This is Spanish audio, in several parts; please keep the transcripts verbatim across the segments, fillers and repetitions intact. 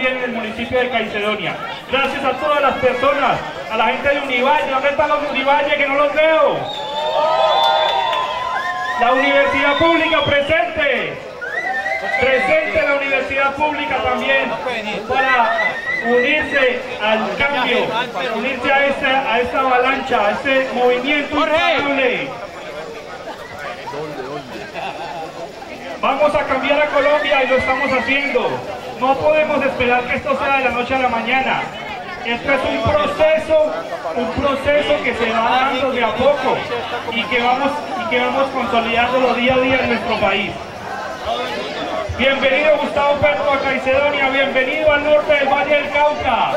también en el municipio de Caicedonia. Gracias a todas las personas, a la gente de Univalle. ¿Dónde están los de Univalle que no los veo? La universidad pública presente. Presente la universidad pública también para unirse al cambio, unirse a esta, a esta avalancha, a este movimiento imparable. Vamos a cambiar a Colombia y lo estamos haciendo. No podemos esperar que esto sea de la noche a la mañana. Esto es un proceso, un proceso que se va dando de a poco y que vamos, y que vamos consolidándolo día a día en nuestro país. Bienvenido Gustavo Petro a Caicedonia, bienvenido al norte del Valle del Cauca.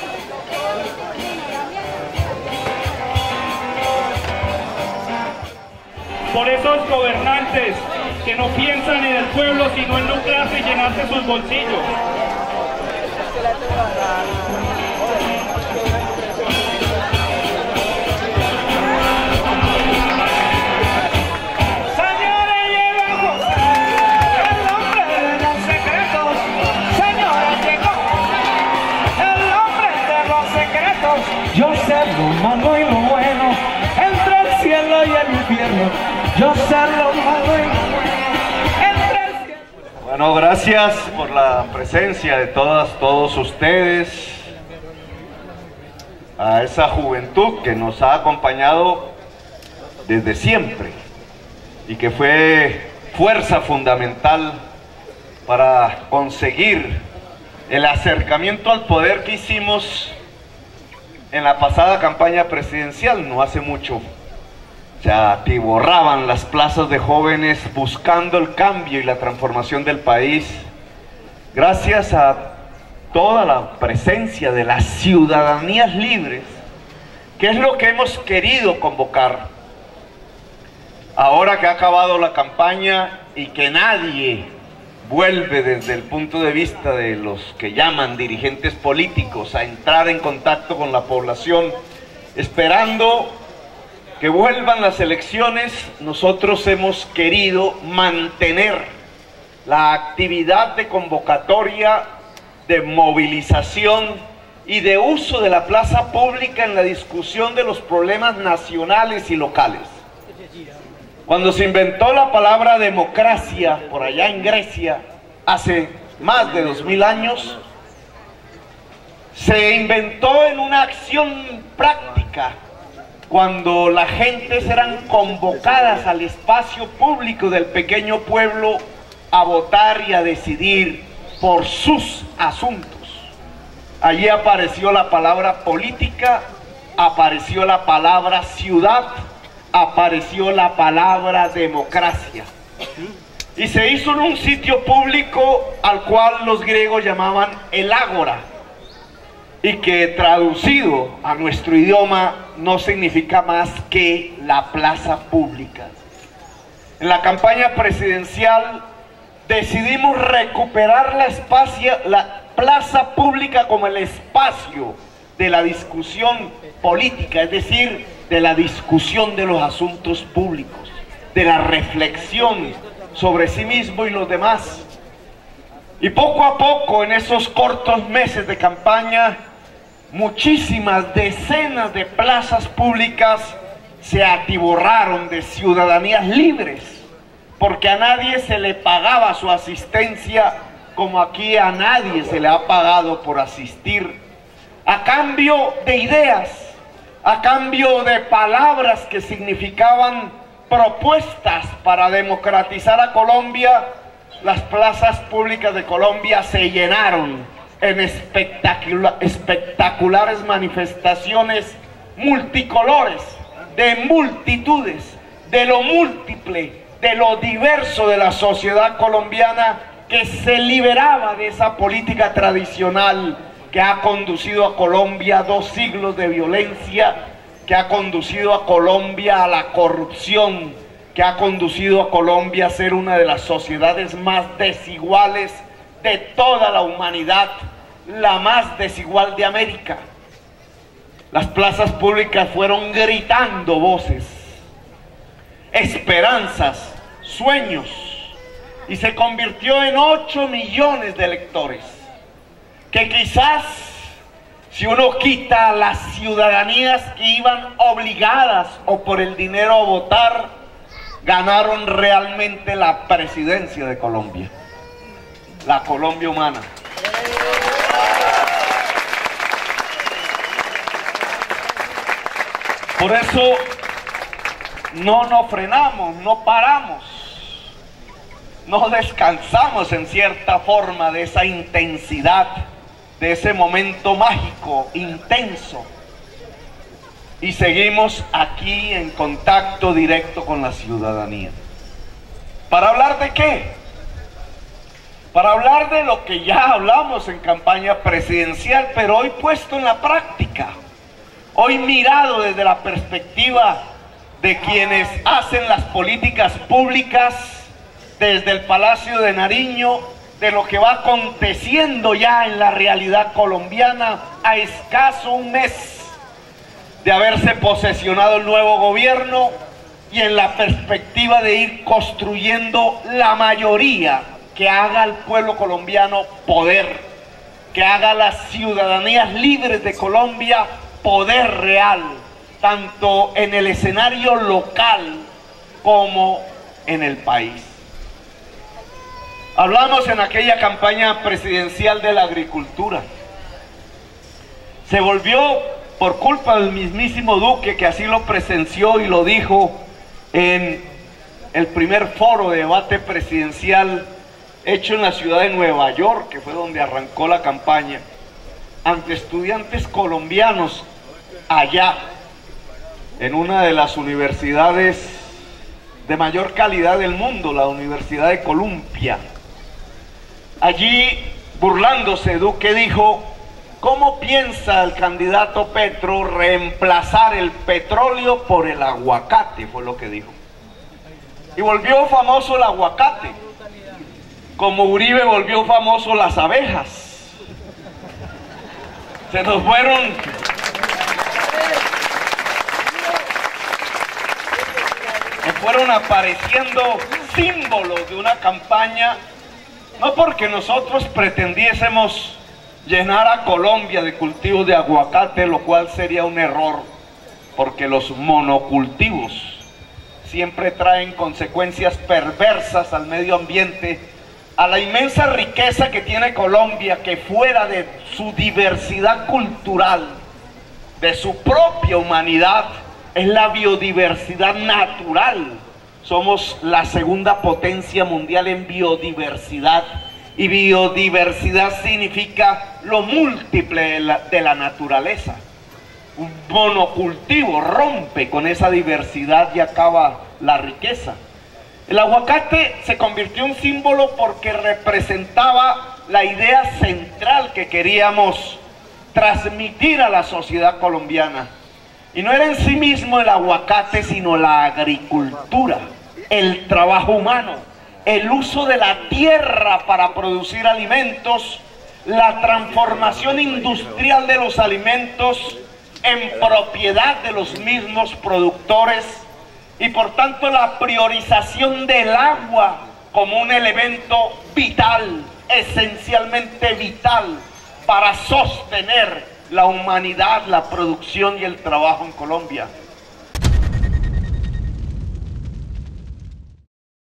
Por esos gobernantes que no piensan en el pueblo sino en lucrarse y llenarse sus bolsillos. Yo sé lo malo y lo bueno, entre el cielo y el infierno. Yo sé lo malo y lo bueno, entre el cielo. Bueno, gracias por la presencia de todas, todos ustedes, a esa juventud que nos ha acompañado desde siempre y que fue fuerza fundamental para conseguir el acercamiento al poder que hicimos en la pasada campaña presidencial, no hace mucho. Se atiborraban las plazas de jóvenes buscando el cambio y la transformación del país. Gracias a toda la presencia de las ciudadanías libres, que es lo que hemos querido convocar. Ahora que ha acabado la campaña y que nadie vuelve desde el punto de vista de los que llaman dirigentes políticos a entrar en contacto con la población, esperando que vuelvan las elecciones, nosotros hemos querido mantener la actividad de convocatoria, de movilización y de uso de la plaza pública en la discusión de los problemas nacionales y locales. Cuando se inventó la palabra democracia por allá en Grecia, hace más de dos mil años, se inventó en una acción práctica, cuando las gentes eran convocadas al espacio público del pequeño pueblo a votar y a decidir por sus asuntos. Allí apareció la palabra política, apareció la palabra ciudad, apareció la palabra democracia. Y se hizo en un sitio público al cual los griegos llamaban el ágora, y que traducido a nuestro idioma no significa más que la plaza pública. En la campaña presidencial decidimos recuperar la, espacio, la plaza pública como el espacio de la discusión política, es decir, de la discusión de los asuntos públicos, de la reflexión sobre sí mismo y los demás. Y poco a poco, en esos cortos meses de campaña, muchísimas decenas de plazas públicas se atiborraron de ciudadanías libres, porque a nadie se le pagaba su asistencia como aquí a nadie se le ha pagado por asistir, a cambio de ideas, a cambio de palabras que significaban propuestas para democratizar a Colombia. Las plazas públicas de Colombia se llenaron en espectacula- espectaculares manifestaciones multicolores, de multitudes, de lo múltiple, de lo diverso de la sociedad colombiana, que se liberaba de esa política tradicional que ha conducido a Colombia a dos siglos de violencia, que ha conducido a Colombia a la corrupción, que ha conducido a Colombia a ser una de las sociedades más desiguales de toda la humanidad, la más desigual de América. Las plazas públicas fueron gritando voces, esperanzas, sueños, y se convirtió en ocho millones de electores. que quizás si uno quita las ciudadanías que iban obligadas o por el dinero a votar, ganaron realmente la presidencia de Colombia, la Colombia humana. Por eso no nos frenamos, no paramos, no descansamos en cierta forma de esa intensidad, de ese momento mágico, intenso. Y seguimos aquí en contacto directo con la ciudadanía. ¿Para hablar de qué? Para hablar de lo que ya hablamos en campaña presidencial, pero hoy puesto en la práctica. Hoy mirado desde la perspectiva de quienes hacen las políticas públicas desde el Palacio de Nariño, de lo que va aconteciendo ya en la realidad colombiana a escaso un mes de haberse posesionado el nuevo gobierno y en la perspectiva de ir construyendo la mayoría que haga al pueblo colombiano poder, que haga a las ciudadanías libres de Colombia poder real, tanto en el escenario local como en el país. Hablamos en aquella campaña presidencial de la agricultura. Se volvió, por culpa del mismísimo Duque, que así lo presenció y lo dijo en el primer foro de debate presidencial hecho en la ciudad de Nueva York, que fue donde arrancó la campaña, ante estudiantes colombianos allá, en una de las universidades de mayor calidad del mundo, la Universidad de Columbia. Allí, burlándose, Duque dijo: ¿cómo piensa el candidato Petro reemplazar el petróleo por el aguacate? Fue lo que dijo. Y volvió famoso el aguacate, como Uribe volvió famoso las abejas. Se nos fueron se fueron apareciendo símbolos de una campaña, no porque nosotros pretendiésemos llenar a Colombia de cultivos de aguacate, lo cual sería un error, porque los monocultivos siempre traen consecuencias perversas al medio ambiente, a la inmensa riqueza que tiene Colombia, que fuera de su diversidad cultural, de su propia humanidad, es la biodiversidad natural. Somos la segunda potencia mundial en biodiversidad, y biodiversidad significa lo múltiple de la, de la naturaleza. Un monocultivo rompe con esa diversidad y acaba la riqueza. El aguacate se convirtió en símbolo porque representaba la idea central que queríamos transmitir a la sociedad colombiana. Y no era en sí mismo el aguacate, sino la agricultura, el trabajo humano, el uso de la tierra para producir alimentos, la transformación industrial de los alimentos en propiedad de los mismos productores, y por tanto la priorización del agua como un elemento vital, esencialmente vital, para sostener la humanidad, la producción y el trabajo en Colombia.